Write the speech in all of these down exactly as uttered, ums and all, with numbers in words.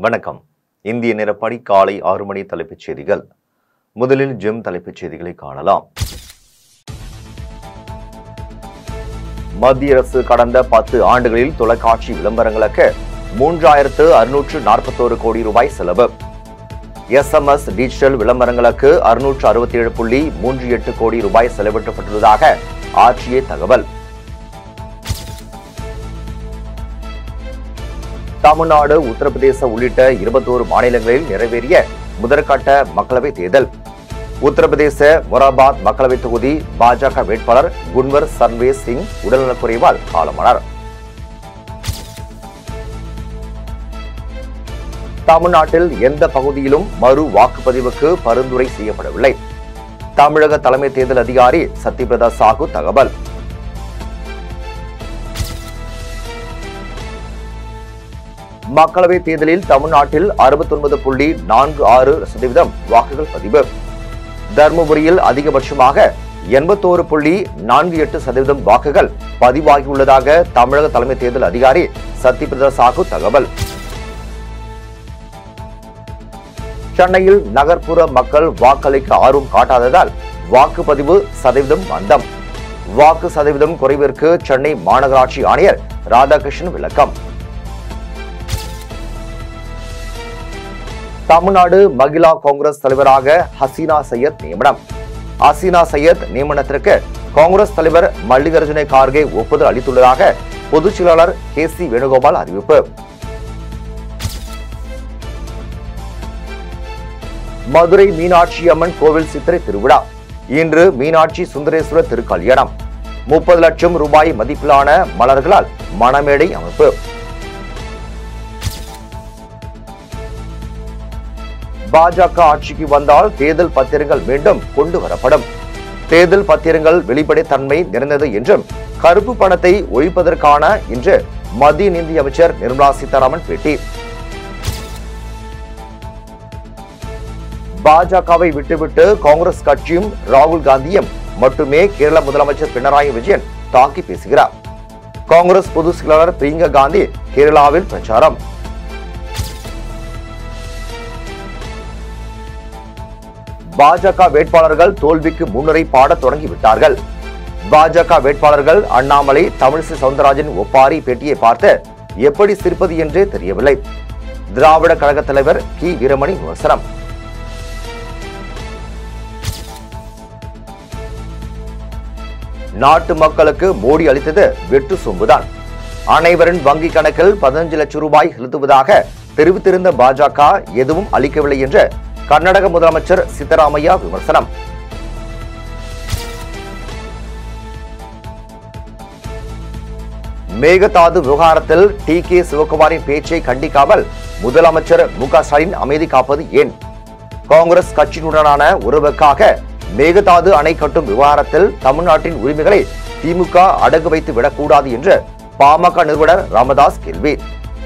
வணக்கம். இந்திய நேரப்படி காலை ஆறு மணி தலைப்புச் செய்திகள். முதலில் ஜெம் தலைப்புச் செய்திகளை காணலாம். மத்திய அரசு கடந்த பத்து ஆண்டுகளில் தொலைக்காட்சி விளம்பரங்களுக்கு மூன்றாயிரத்து அறுநூற்று நாற்பத்தோரு கோடி ரூபாய் செலவு. எஸ் எம் எஸ் டிஜிட்டல் விளம்பரங்களுக்கு அறுநூற்று அறுபத்தி ஏழு புள்ளி மூன்று எட்டு கோடி ரூபாய் செலவிட்டப்பட்டுள்ளதாக ஆர்டிஏ தகவல். தமிழ்நாடு, உத்தரப்பிரதேச உள்ளிட்ட இருபத்தோரு மாநிலங்களில் நிறைவேறிய முதற்கட்ட மக்களவைத் தேர்தல். உத்தரப்பிரதேச மொராபாத் மக்களவைத் தொகுதி பாஜக வேட்பாளர் குன்வர் சர்வேஸ் சிங் உடல்நலக்குறைவால் காலமானார். தமிழ்நாட்டில் எந்த பகுதியிலும் மறு வாக்குப்பதிவுக்கு பரிந்துரை செய்யப்படவில்லை. தமிழக தலைமை தேர்தல் அதிகாரி சத்யபிரதா சாஹூ தகவல். மக்களவைத் தேர்தலில் தமிழ்நாட்டில் அறுபத்தி ஒன்பது புள்ளி நான்கு ஆறு சதவீதம் வாக்குகள் பதிவு. தருமபுரியில் அதிகபட்சமாக எண்பத்தோரு புள்ளி நான்கு எட்டு சதவீதம் வாக்குகள் பதிவாகியுள்ளதாக தமிழக தலைமை தேர்தல் அதிகாரி சத்யபிரதா சாஹூ தகவல். சென்னையில் நகர்ப்புற மக்கள் வாக்களிக்க ஆர்வம் காட்டாததால் வாக்குப்பதிவு சதவீதம் மந்தம். வாக்கு சதவீதம் குறைவிற்கு சென்னை மாநகராட்சி ஆணையர் ராதாகிருஷ்ணன் விளக்கம். தமிழ்நாடு மகிழா காங்கிரஸ் தலைவராக ஹசீனா சையத் நியமனம். ஹசீனா சையத் நியமனத்திற்கு காங்கிரஸ் தலைவர் மல்லிகார்ஜுன கார்கே ஒப்புதல் அளித்துள்ளதாக பொதுச் செயலாளர் கே சி வேணுகோபால் அறிவிப்பு. மதுரை மீனாட்சி அம்மன் கோவில் சித்திரை திருவிழா. இன்று மீனாட்சி சுந்தரேஸ்வரர் திருக்கல்யாணம். முப்பது லட்சம் ரூபாய் மதிப்பிலான மலர்களால் மணமேடை அமைப்பு. பாஜக ஆட்சிக்கு வந்தால் தேர்தல் பத்திரங்கள் மீண்டும் கொண்டு வரப்படும். தேர்தல் பத்திரங்கள் வெளிப்படைத்தன்மை நிறைந்தது என்றும் கருப்பு பணத்தை ஒழிப்பதற்கான இன்று மத்திய நிதி அமைச்சர் நிர்மலா சீதாராமன் பேட்டி. பாஜகவை விட்டுவிட்டு காங்கிரஸ் கட்சியும் ராகுல் காந்தியும் மட்டுமே கேரள முதலமைச்சர் பினராயி விஜயன் தாக்கி பேசுகிறார். காங்கிரஸ் பொதுச் செயலாளர் பிரியங்கா காந்தி கேரளாவில் பிரச்சாரம். பாஜக வேட்பாளர்கள் தோல்விக்கு முன்னுரை பாட தொடங்கிவிட்டார்கள். பாஜக வேட்பாளர்கள் அண்ணாமலை, தமிழிசை சவுந்தரராஜன் ஒப்பாரி பேட்டியை பார்த்து எப்படி சிரிப்பது என்றே தெரியவில்லை. திராவிட கழக தலைவர் கி வீரமணி விமர்சனம். நாட்டு மக்களுக்கு மோடி அளித்தது வெற்று சொம்புதான். அனைவரின் வங்கி கணக்கில் பதினஞ்சு லட்சம் ரூபாய் செலுத்துவதாக தெரிவித்திருந்த பாஜக எதுவும் அளிக்கவில்லை என்று கர்நாடக முதலமைச்சர் சித்தராமையா விமர்சனம். மேகதாது விவகாரத்தில் டி கே சிவகுமாரின் பேச்சை கண்டிக்காமல் முதலமைச்சர் மு க ஸ்டாலின் அமைதி காப்பது ஏன்? காங்கிரஸ் கட்சியினுடனான உறவுக்காக மேகதாது அணை கட்டும் விவகாரத்தில் தமிழ்நாட்டின் உரிமைகளை திமுக அடகு வைத்து விடக்கூடாது என்று பாமக நிறுவனர் ராமதாஸ் கேள்வி.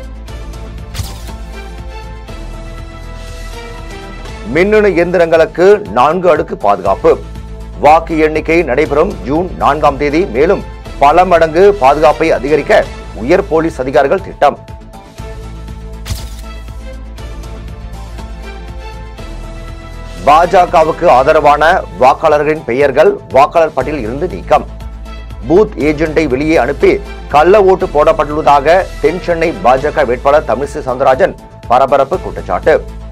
மின்னணு இயந்திரங்களுக்கு நான்கு அடுக்கு பாதுகாப்பு. வாக்கு எண்ணிக்கை நடைபெறும் ஜூன் நான்காம் தேதி மேலும் பல மடங்கு பாதுகாப்பை அதிகரிக்க உயர் போலீஸ் அதிகாரிகள் திட்டம். பாஜகவுக்கு ஆதரவான வாக்காளர்களின் பெயர்கள் வாக்காளர் பட்டியலில் இருந்து நீக்கம். பூத் ஏஜென்டை வெளியே அனுப்பி கள்ள ஓட்டு போடப்பட்டுள்ளதாக தென் சென்னை பாஜக வேட்பாளர் தமிழிசை சவுந்தரராஜன் பரபரப்பு குற்றச்சாட்டு.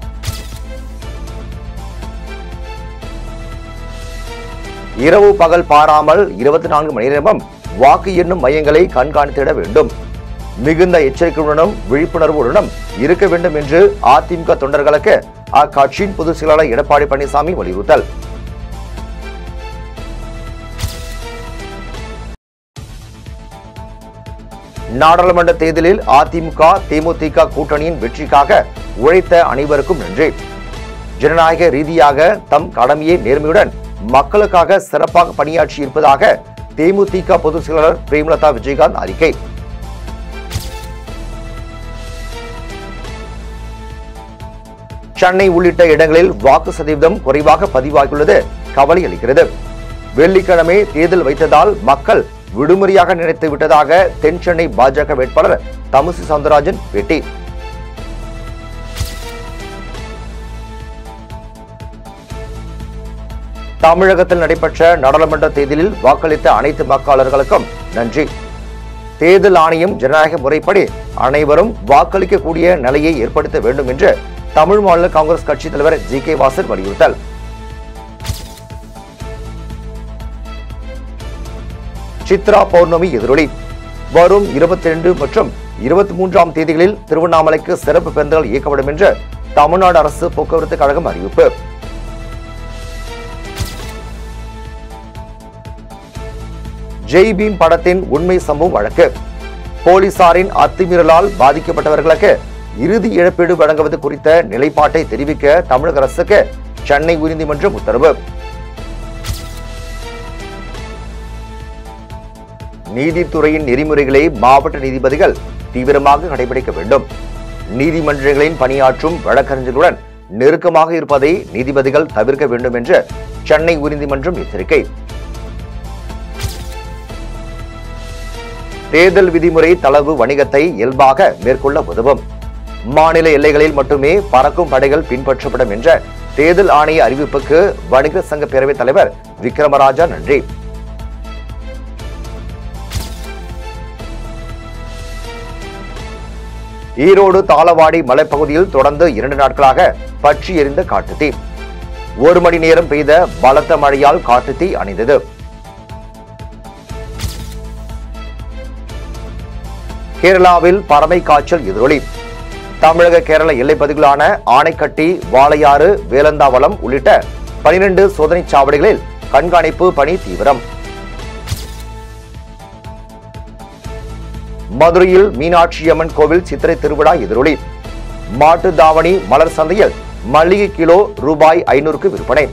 இரவு பகல் பாராமல் இருபத்தி நான்கு மணி நேரமும் வாக்கு எண்ணும் மையங்களை கண்காணித்திட வேண்டும். மிகுந்த எச்சரிக்கையுடனும் விழிப்புணர்வுடனும் இருக்க வேண்டும் என்று அதிமுக தொண்டர்களுக்கு அக்கட்சியின் பொதுச் செயலாளர் எடப்பாடி பழனிசாமி வலியுறுத்தல். நாடாளுமன்ற தேர்தலில் அதிமுக தேமுதிக கூட்டணியின் வெற்றிக்காக உழைத்த அனைவருக்கும் நன்றி. ஜனநாயக ரீதியாக தம் கடமையை நேர்மையுடன் மக்களுக்காக சிறப்பாக பணியாற்றி இருப்பதாக தேமுதிக பொதுச் செயலாளர் பிரேமலதா விஜயகாந்த் அறிக்கை. சென்னை உள்ளிட்ட இடங்களில் வாக்கு சதவீதம் குறைவாக பதிவாகியுள்ளது கவலை அளிக்கிறது. வெள்ளிக்கிழமை தேர்தல் வைத்ததால் மக்கள் விடுமுறையாக நினைத்து விட்டதாக தென் சென்னை பாஜக வேட்பாளர் தமிழிசை சவுந்தரராஜன் பேட்டி. தமிழகத்தில் நடைபெற்ற நாடாளுமன்ற தேர்தலில் வாக்களித்த அனைத்து வாக்காளர்களுக்கும் நன்றி. தேர்தல் ஆணையம் ஜனநாயக முறைப்படி அனைவரும் வாக்களிக்கக்கூடிய நிலையை ஏற்படுத்த வேண்டும் என்று தமிழ் மாநில காங்கிரஸ் கட்சி தலைவர் ஜி கே வாசன் வலியுறுத்தல். சித்ரா பௌர்ணமி எதிரொலி. வரும் இருபத்தி இரண்டு மற்றும் இருபத்தி மூன்றாம் தேதிகளில் திருவண்ணாமலைக்கு சிறப்பு பேருந்துகள் இயக்கப்படும் என்று தமிழ்நாடு அரசு போக்குவரத்து கழகம் அறிவிப்பு. ஜெய் பீம் படத்தின் உண்மை சம்பவம் வழக்கு. போலீசாரின் அத்துமீறலால் பாதிக்கப்பட்டவர்களுக்கு இறுதி இழப்பீடு வழங்குவது குறித்த நிலைப்பாட்டை தெரிவிக்க தமிழக அரசுக்கு சென்னை உயர்நீதிமன்றம் உத்தரவு. நீதித்துறையின் நெறிமுறைகளை மாவட்ட நீதிபதிகள் தீவிரமாக கடைபிடிக்க வேண்டும். நீதிமன்றங்களின் பணியாற்றும் வழக்கறிஞர்களுடன் நெருக்கமாக இருப்பதை நீதிபதிகள் தவிர்க்க வேண்டும் என்று சென்னை உயர்நீதிமன்றம் எச்சரிக்கை. தேர்தல் விதிமுறை தளர்வு வணிகத்தை இயல்பாக மேற்கொள்ள உதவும். மாநில எல்லைகளில் மட்டுமே பறக்கும் படைகள் பின்பற்றப்படும் என்ற தேர்தல் ஆணைய அறிவிப்புக்கு வணிகர் சங்க பேரவைத் தலைவர் விக்ரமராஜா நன்றி. ஈரோடு தாளவாடி மலைப்பகுதியில் தொடர்ந்து இரண்டு நாட்களாக பற்றி எரிந்த காட்டுத்தீ. ஒரு மணி நேரம் பெய்த பலத்த மழையால் காட்டுத்தீ அணைந்தது. கேரளாவில் பறவை காய்ச்சல் எதிரொலி. தமிழக கேரள எல்லைப் பகுதிகளான ஆனைக்கட்டி, வாளையாறு, வேலந்தாவளம் உள்ளிட்ட பனிரெண்டு சோதனை சாவடிகளில் கண்காணிப்பு பணி தீவிரம். மதுரையில் மீனாட்சியம்மன் கோவில் சித்திரை திருவிழா எதிரொலி. மாட்டு தாவணி மலர் சந்தையில் மல்லிகை கிலோ ரூபாய் ஐநூறுக்கு விற்பனை.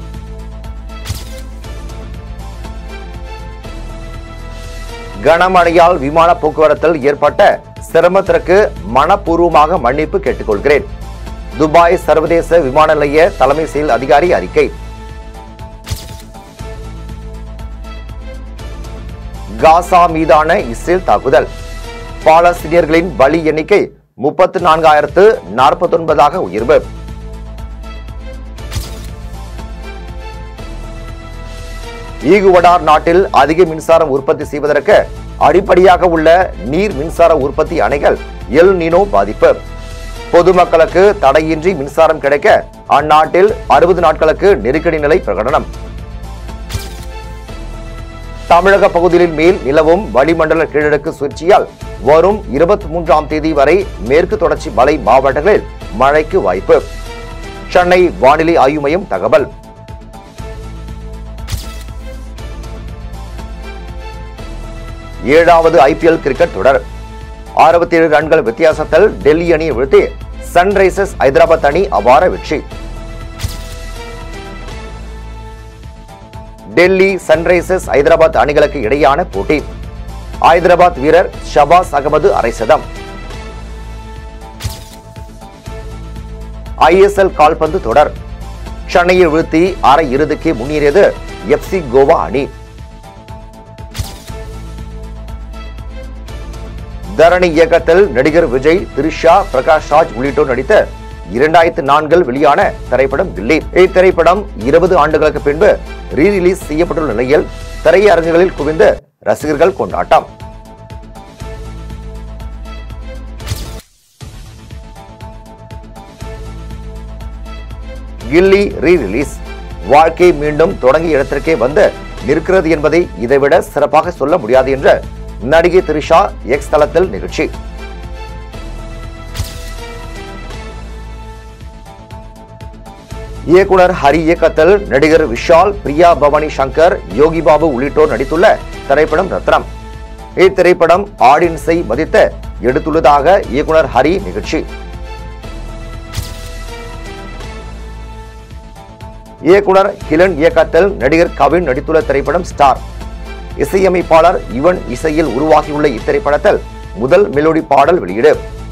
கனமழையால் விமான போக்குவரத்தில் ஏற்பட்ட சிரமத்திற்கு மனப்பூர்வமாக மன்னிப்பு கேட்டுக்கொள்கிறேன். துபாய் சர்வதேச விமான நிலைய தலைமை செயல் அதிகாரி அறிக்கை. காசா மீதான இஸ்ரேல் தாக்குதல். பாலஸ்தீனியர்களின் பலி எண்ணிக்கை முப்பத்தி நான்காயிரத்து நாற்பத்தி ஒன்பதாக உயர்வு. ஈகுவடார் நாட்டில் அதிக மின்சாரம் உற்பத்தி செய்வதற்கு அடிப்படையாக உள்ள நீர் மின்சார உற்பத்தி அணைகள் எல் நீனோ பாதிப்பு. பொதுமக்களுக்கு தடையின்றி மின்சாரம் கிடைக்க அந்நாட்டில் அறுபது நாட்களுக்கு நெருக்கடி நிலை பிரகடனம். தமிழக பகுதிகளின் மேல் நிலவும் வளிமண்டல கீழடுக்கு சுழற்சியால் வரும் இருபத்தி மூன்றாம் தேதி வரை மேற்கு தொடர்ச்சி மலை மாவட்டங்களில் மழைக்கு வாய்ப்பு. சென்னை வானிலை ஆய்வு மையம் தகவல். ஏழாவது ஐ பி எல் கிரிக்கெட் தொடர். அறுபத்தி ஏழு ரன்கள் வித்தியாசத்தில் டெல்லி அணியை வீழ்த்தி சன்ரைசர்ஸ் ஹைதராபாத் அணி அபார வெற்றி. டெல்லி சன்ரைசர்ஸ் ஹைதராபாத் அணிகளுக்கு இடையான போட்டி. ஹைதராபாத் வீரர் ஷபாஸ் அகமது அரை சதம். ஐ எஸ் எல் கால்பந்து தொடர். சென்னையை வீழ்த்தி அரை இறுதிக்கு முன்னேறியது எஃப் சி கோவா அணி. தரணி இயக்கத்தில் நடிகர் விஜய், திரிஷா, பிரகாஷ் ராஜ் உள்ளிட்டோர் நடித்த இரண்டாயிரத்தி நான்கில் வெளியான திரைப்படம் கில்லி. இத்திரைப்படம் இருபது ஆண்டுகளுக்கு பின்பு ரீ ரிலீஸ் செய்யப்பட்டுள்ள நிலையில் திரையரங்குகளில் குவிந்து ரசிகர்கள் கொண்டாட்டம். Ghilli re release. வாழ்க்கை மீண்டும் தொடங்கிய இடத்திற்கே வந்து நிற்கிறது என்பதை இதைவிட சிறப்பாக சொல்ல முடியாது என்ற நடிகை திரிஷா எக்ஸ் தளத்தில் நிகழ்ச்சி. இயக்குனர் ஹரி இயக்கத்தில் நடிகர் விஷால், பிரியா பவானி சங்கர், யோகி பாபு உள்ளிட்டோர் நடித்துள்ள திரைப்படம் ரத்னம். இத்திரைப்படம் ஆடியன்ஸை மதித்து எடுத்துள்ளதாக இயக்குனர் ஹரி நிகழ்ச்சி. இயக்குனர் கிலன் இயக்கத்தில் நடிகர் கவின் நடித்துள்ள திரைப்படம் ஸ்டார். இசையமைப்பாளர் யுவன் இசையில் உருவாகியுள்ள இத்திரைப்படத்தில் முதல் மெலோடி பாடல் வெளியீடு.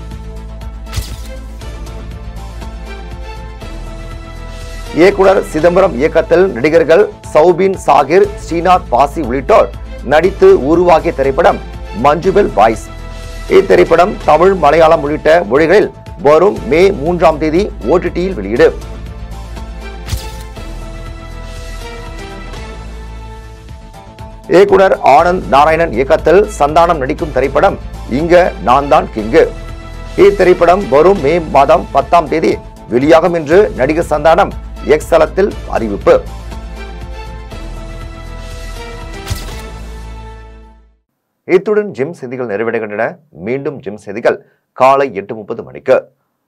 இயக்குனர் சிதம்பரம் இயக்கத்தில் நடிகர்கள் சௌபின் சாகிர், ஸ்ரீநாத் பாசி உள்ளிட்டோர் நடித்து உருவாகிய திரைப்படம் மஞ்சுபெல் பாய்ஸ். இத்திரைப்படம் தமிழ், மலையாளம் உள்ளிட்ட மொழிகளில் வரும் மே மூன்றாம் தேதி ஓ டி டியில் வெளியீடு. இயக்குனர் ஆனந்த் நாராயணன் இயக்கத்தில் சந்தானம் நடிக்கும் திரைப்படம் இங்க நான் தான் கிங்கு. இத்திரைப்படம் வரும் மே மாதம் பத்தாம் தேதி வெளியாகும் என்று நடிகர் சந்தானம் எக்ஸ் தளத்தில் அறிவிப்பு. இத்துடன் ஜிம் செய்திகள் நிறைவடைகின்றன. மீண்டும் ஜிம் செய்திகள் காலை எட்டு முப்பது மணிக்கு.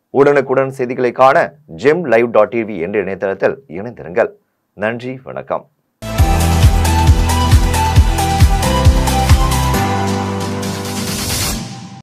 உடனுக்குடன் செய்திகளை காண ஜிம் லைவ் டாட் டிவி என்ற இணையதளத்தில் இணைந்திருங்கள். நன்றி, வணக்கம்.